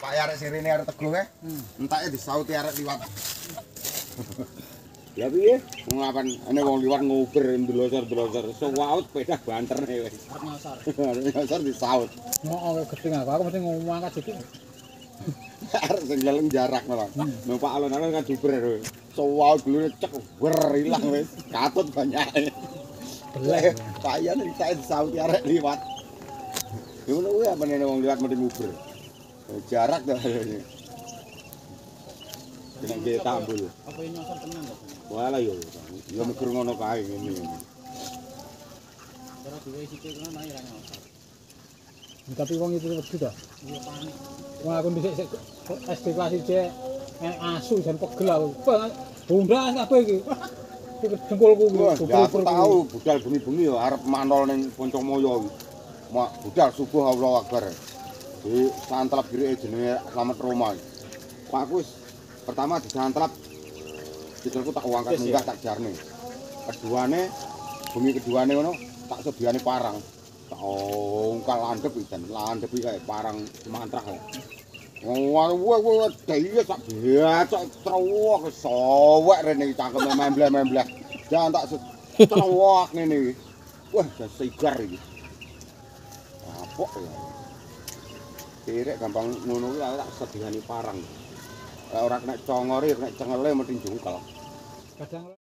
Pak arek sirine arek teguh e. Entake disauti arek liwat. Ya piye? Nglapan ane wong liwat nguber ndelosor-ndelosor. Sewaut pedah banterne wis. Nyosor. Nyosor disaut. Mau gedeng aku mesti ngomong angkat dikit. Arek sing leleng jarak malah. Numpak alun-alun kan duber. Sewaut glune cek wer ilang wis. Katut banyake. Beleh payan entake disauti arek liwat. Yo ngono kuwi apane wong liwat mesti nguber. Jarak to. Jeneng ge tambul. Apa ini nyosor tenan kok? Walah yo. Ya mikir ngono kae ngene. Cara duwe sikil kan ae ra nyosor. Tapi wong itu wedi to. Iya panik. Wong aku dhisik SD kelas 1 asu jan pegel aku. Bumbras kabeh iki. Iki dengkulku iki. Ya aku tahu budal bengi-bengi ya arep manol ning Poncomaya iki. Mak budal subuh Allahu Akbar. Di santlap girike jenenge Slamet Roma. Pak aku wis pertama disantlap sikilku tak angkat munggah tak jarne. Keduane bengi keduane ngono tak sediane parang. Tak ongkal landhep iki landhep iki kae parang mantrak kae. Wah dhewe sak bacok trowok sowek rene cangkeme membleh-membleh. Jangan tak trowok ngene iki. Wah sigar iki. Apok ya. Direk gampang ngono kuwi tak sediani parang. Ora kena congore, kena cengele mesti jungkel. Kadang